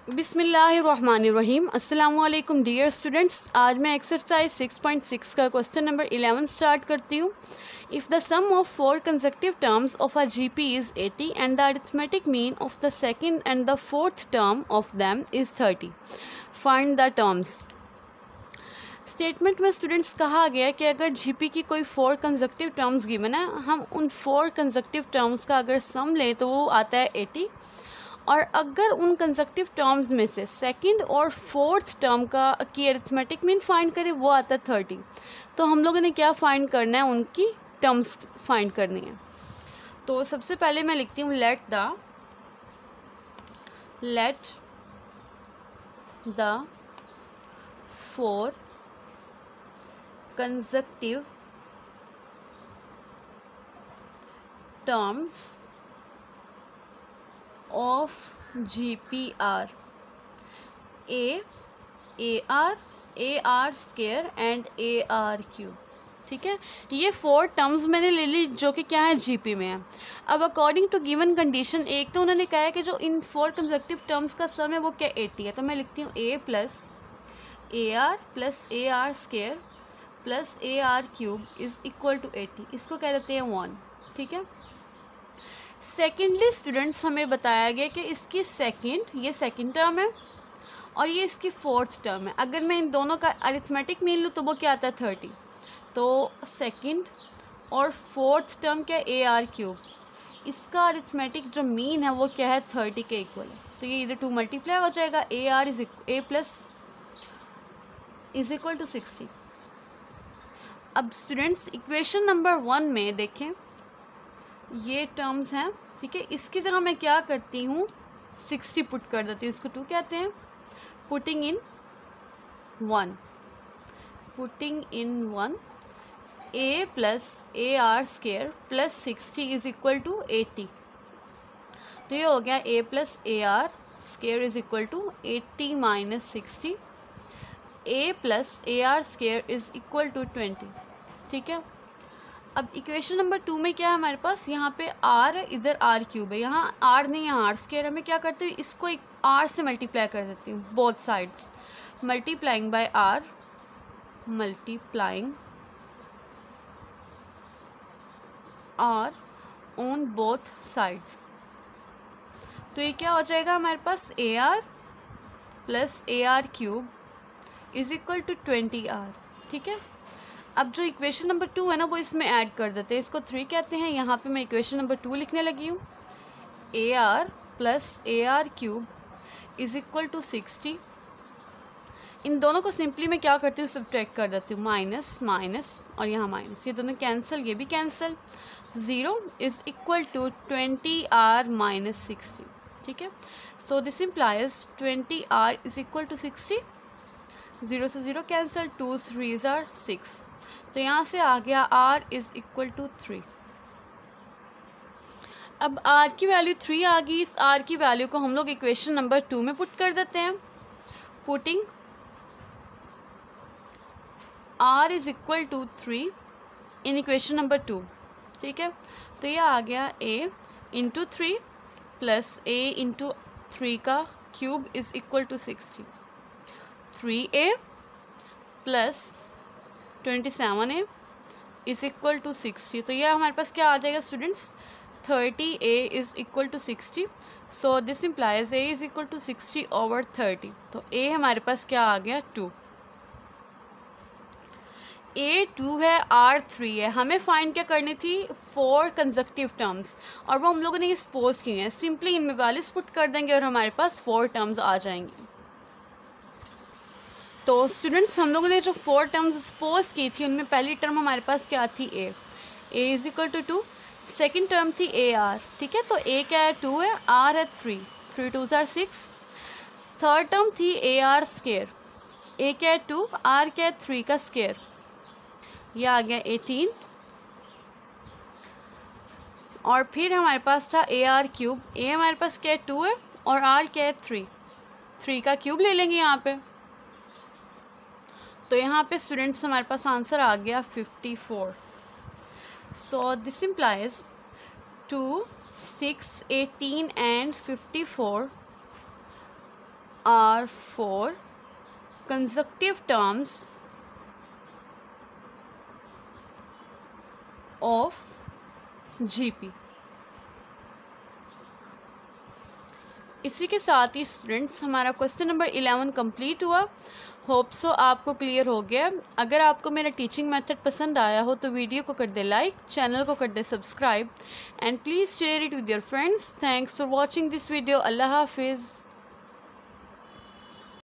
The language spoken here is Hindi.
बिस्मिल्लाहिर्रहमानिर्रहीम। अस्सलामुअलैकुम डियर स्टूडेंट्स। आज मैं एक्सरसाइज 6.6 का क्वेश्चन नंबर 11 स्टार्ट करती हूँ। If the sum of 4 consecutive terms of a GP is 80 and the arithmetic mean of the second and the fourth term of them is 30, find the terms. Statement में स्टूडेंट्स कहा गया कि अगर जीपी की कोई 4 कंसेक्टिव टर्म्स गिवन है, हम उन 4 कंसेक्टिव टर्म्स का अगर सम लें तो वो आता है 80, और अगर उन कंसेक्टिव टर्म्स में से सेकंड और फोर्थ टर्म की अरिथमेटिक मीन फाइंड करें वो आता है 30। तो हम लोगों ने क्या फाइंड करना है, उनकी टर्म्स फाइंड करनी है। तो सबसे पहले मैं लिखती हूँ let the 4 consecutive terms of GPR AR square and AR cube। ठीक है, ये 4 टर्म्स मैंने ले ली जो कि क्या है, जीपी में है। अब अकॉर्डिंग टू गिवन कंडीशन, एक तो उन्होंने कहा है कि जो इन 4 कंसेक्टिव टर्म्स का सम है वो क्या 80 है। तो मैं लिखती हूँ A plus AR square plus AR cube is equal to 80। इसको कह देते हैं 1। ठीक है। सेकेंडली स्टूडेंट्स हमें बताया गया कि इसकी ये सेकेंड टर्म है और ये इसकी फोर्थ टर्म है। अगर मैं इन दोनों का अरिथमेटिक मीन लूँ तो वो क्या आता है 30। तो सेकेंड और फोर्थ टर्म क्या AR क्यूब, इसका अरिथमेटिक जो मीन है वो क्या है 30 के इक्वल है। तो ये इधर 2 मल्टीप्लाई हो जाएगा, A plus is equal to 60। अब स्टूडेंट्स इक्वेशन नंबर 1 में देखें ये टर्म्स हैं। ठीक है, इसकी जगह मैं क्या करती हूँ 60 पुट कर देती हूँ। इसको 2 कहते हैं। Putting in 1 A plus AR square plus 60 is equal to 80। तो ये हो गया A plus AR square is equal to 80 minus 60। A plus AR square is equal to 20। ठीक है। अब इक्वेशन नंबर 2 में क्या है हमारे पास, यहाँ पे R है, इधर R क्यूब है, यहाँ R नहीं यहाँ R स्क्वायर है। मैं क्या करती हूँ, इसको एक R से मल्टीप्लाई कर देती हूँ both sides. Multiplying by R, multiplying R on both sides. तो ये क्या हो जाएगा हमारे पास, AR plus AR cube is equal to 20R। ठीक है। अब जो इक्वेशन नंबर 2 है ना वो इसमें ऐड कर देते हैं। इसको 3 कहते हैं। यहाँ पे मैं इक्वेशन नंबर 2 लिखने लगी हूँ। AR plus AR cube is equal to 60। इन दोनों को सिंपली मैं क्या करती हूँ, सब्ट्रैक्ट कर देती हूँ। माइनस माइनस और यहाँ माइनस, ये दोनों कैंसिल, ये भी cancel. 0 is equal to 20R minus 60। ठीक है। So this implies 20R is equal to 60। 0 से 0 कैंसिल, 2 3 आर 6। तो यहाँ से आ गया R इज़ इक्वल टू 3। अब R की वैल्यू 3 आ गई। इस R की वैल्यू को हम लोग इक्वेशन नंबर 2 में पुट कर देते हैं। Putting R is equal to 3 in equation number 2। ठीक है। तो ये आ गया A into 3 plus A into 3 का cube is equal to 60। 3A plus 27A is equal to 60। तो यह हमारे पास क्या आ जाएगा students, 30A is equal to 60। So this implies A is equal to 60 over 30। तो A हमारे पास क्या आ गया 2। A 2 है, R 3 है। हमें फाइंड क्या करनी थी, 4 कंसेक्टिव टर्म्स, और वो हम लोगों ने ये सपोज की हैं। सिंपली इनमें वैल्यूज पुट कर देंगे और हमारे पास 4 टर्म्स आ जाएंगी। तो स्टूडेंट्स हम लोगों ने जो 4 टर्म्स सपोज की थी उनमें पहली टर्म हमारे पास क्या थी, A is equal to 2। Second term थी AR। ठीक है। तो A क्या है 2 है, R है 3, 3 2 आर 6। थर्ड टर्म थी AR स्क्वायर। A क्या है 2, R क्या है 3 का स्क्वायर, यह आ गया 18। और फिर हमारे पास था AR क्यूब। A हमारे पास क्या है 2 है और R क्या है 3 का क्यूब ले लेंगे यहाँ पे। तो यहाँ पे स्टूडेंट्स हमारे पास आंसर आ गया 54। So this implies 2, 6, 18 and 54 are 4 consecutive terms of GP। इसी के साथ ही स्टूडेंट्स हमारा क्वेश्चन नंबर 11 कंप्लीट हुआ। होप सो आपको क्लियर हो गया। अगर आपको मेरा टीचिंग मेथड पसंद आया हो तो वीडियो को कर दे लाइक, चैनल को कर दे subscribe and please share it with your friends. Thanks for watching this video. अल्लाह हाफिज़।